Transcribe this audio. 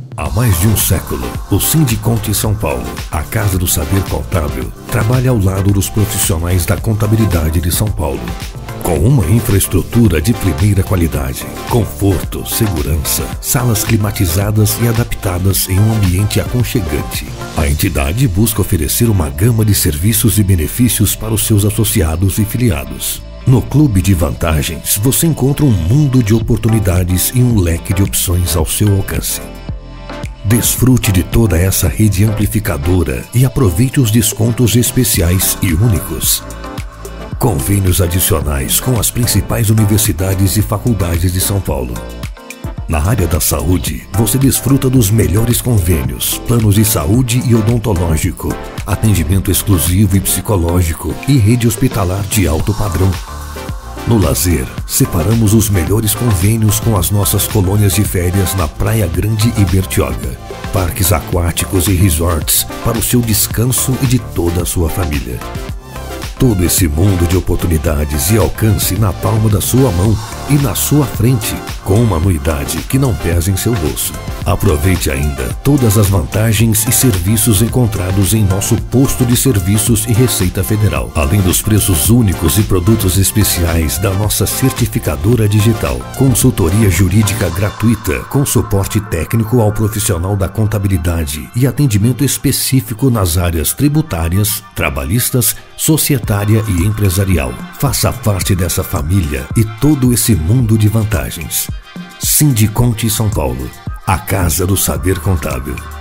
Há mais de um século, o Sindiconte São Paulo, a Casa do Saber Contábil, trabalha ao lado dos profissionais da contabilidade de São Paulo. Com uma infraestrutura de primeira qualidade, conforto, segurança, salas climatizadas e adaptadas em um ambiente aconchegante, a entidade busca oferecer uma gama de serviços e benefícios para os seus associados e filiados. No Clube de Vantagens, você encontra um mundo de oportunidades e um leque de opções ao seu alcance. Desfrute de toda essa rede amplificadora e aproveite os descontos especiais e únicos. Convênios adicionais com as principais universidades e faculdades de São Paulo. Na área da saúde, você desfruta dos melhores convênios, planos de saúde e odontológico, atendimento exclusivo e psicológico e rede hospitalar de alto padrão. No lazer, separamos os melhores convênios com as nossas colônias de férias na Praia Grande e Bertioga, parques aquáticos e resorts para o seu descanso e de toda a sua família. Todo esse mundo de oportunidades e alcance na palma da sua mão e na sua frente, com uma anuidade que não pesa em seu bolso. Aproveite ainda todas as vantagens e serviços encontrados em nosso posto de serviços e Receita Federal, além dos preços únicos e produtos especiais da nossa certificadora digital. Consultoria jurídica gratuita com suporte técnico ao profissional da contabilidade e atendimento específico nas áreas tributárias, trabalhistas, societária e empresarial. Faça parte dessa família e todo esse mundo de vantagens. Sindiconte São Paulo, a Casa do Saber Contábil.